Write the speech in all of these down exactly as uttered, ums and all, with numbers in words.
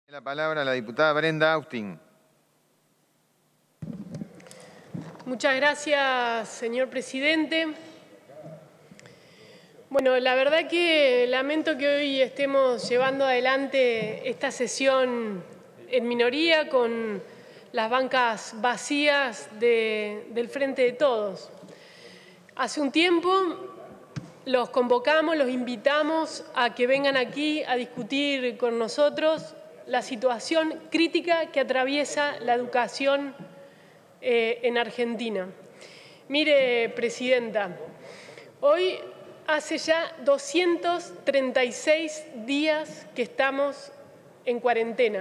La palabra a la diputada Brenda Austin. Muchas gracias, señor presidente. Bueno, la verdad que lamento que hoy estemos llevando adelante esta sesión en minoría con las bancas vacías de, del Frente de Todos. Hace un tiempo los convocamos, los invitamos a que vengan aquí a discutir con nosotros la situación crítica que atraviesa la educación eh, en Argentina. Mire, presidenta, hoy hace ya doscientos treinta y seis días que estamos en cuarentena.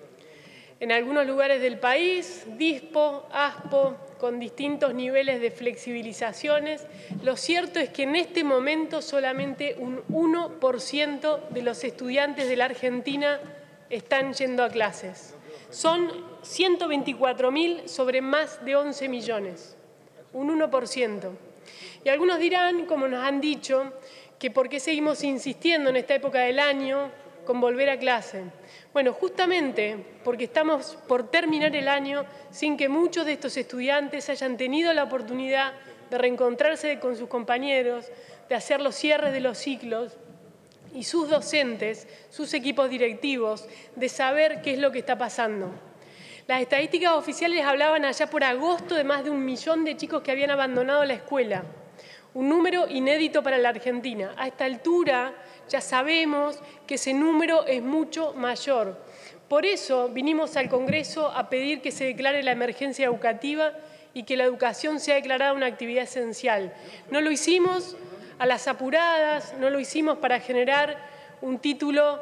En algunos lugares del país, DISPO, ASPO, con distintos niveles de flexibilizaciones. Lo cierto es que en este momento solamente un uno por ciento de los estudiantes de la Argentina están yendo a clases. Son ciento veinticuatro mil sobre más de once millones, un uno por ciento. Y algunos dirán, como nos han dicho, que por qué seguimos insistiendo en esta época del año con volver a clase. Bueno, justamente porque estamos por terminar el año sin que muchos de estos estudiantes hayan tenido la oportunidad de reencontrarse con sus compañeros, de hacer los cierres de los ciclos, y sus docentes, sus equipos directivos, de saber qué es lo que está pasando. Las estadísticas oficiales hablaban allá por agosto de más de un millón de chicos que habían abandonado la escuela, un número inédito para la Argentina. A esta altura ya sabemos que ese número es mucho mayor. Por eso vinimos al Congreso a pedir que se declare la emergencia educativa y que la educación sea declarada una actividad esencial. No lo hicimos a las apuradas, no lo hicimos para generar un título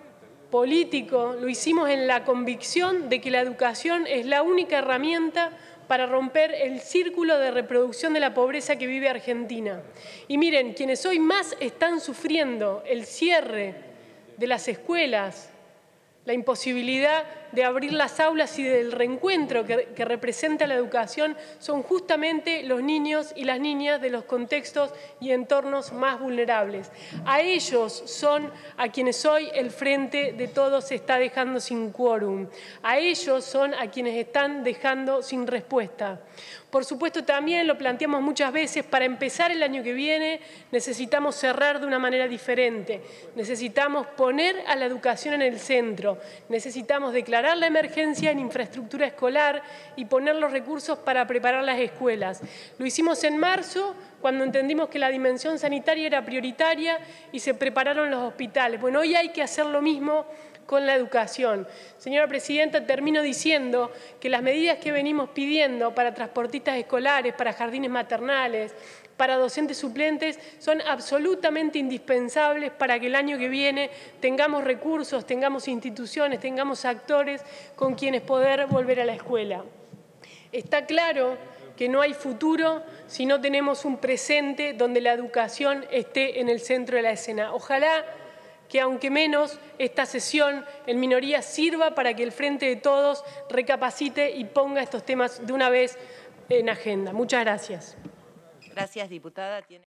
político, lo hicimos en la convicción de que la educación es la única herramienta para romper el círculo de reproducción de la pobreza que vive Argentina. Y miren, quienes hoy más están sufriendo el cierre de las escuelas, la imposibilidad de abrir las aulas y del reencuentro que, que representa la educación son justamente los niños y las niñas de los contextos y entornos más vulnerables. A ellos son a quienes hoy el Frente de Todos se está dejando sin quórum. A ellos son a quienes están dejando sin respuesta. Por supuesto, también lo planteamos muchas veces, para empezar el año que viene necesitamos cerrar de una manera diferente. Necesitamos poner a la educación en el centro. Necesitamos declarar la emergencia en infraestructura escolar y poner los recursos para preparar las escuelas. Lo hicimos en marzo, cuando entendimos que la dimensión sanitaria era prioritaria y se prepararon los hospitales. Bueno, hoy hay que hacer lo mismo con la educación. Señora presidenta, termino diciendo que las medidas que venimos pidiendo para transportistas escolares, para jardines maternales, para docentes suplentes, son absolutamente indispensables para que el año que viene tengamos recursos, tengamos instituciones, tengamos actores con quienes poder volver a la escuela. Está claro que no hay futuro si no tenemos un presente donde la educación esté en el centro de la escena. Ojalá que aunque menos esta sesión en minoría sirva para que el Frente de Todos recapacite y ponga estos temas de una vez en agenda. Muchas gracias. Gracias, diputada.